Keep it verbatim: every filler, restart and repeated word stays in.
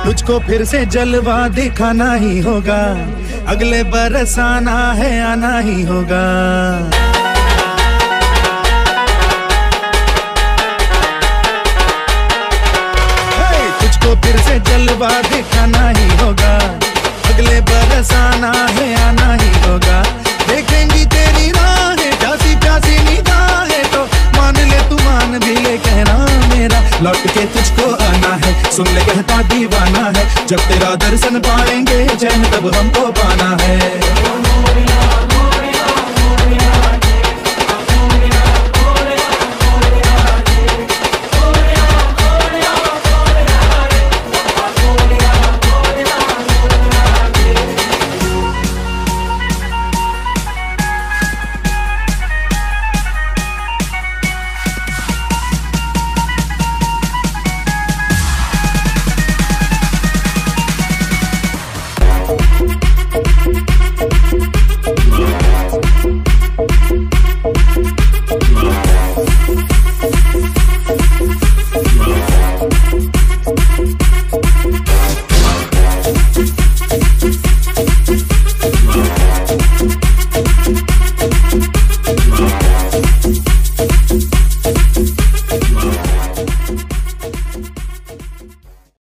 तुझको फिर से जलवा दिखाना ही होगा, अगले बरस आना है आना ही होगा। तुझको फिर से जलवा दिखाना ही होगा, अगले बरस आना है आना ही होगा। देखेंगी तेरी राहें प्यासी प्यासी निगाहें तो मान ले तू मान भी ले कहना मेरा, लौट के तुझको आना है सुन ले कहता दीवाना है। जब तेरा दर्शन पाएंगे चैन तब हमको पाना है।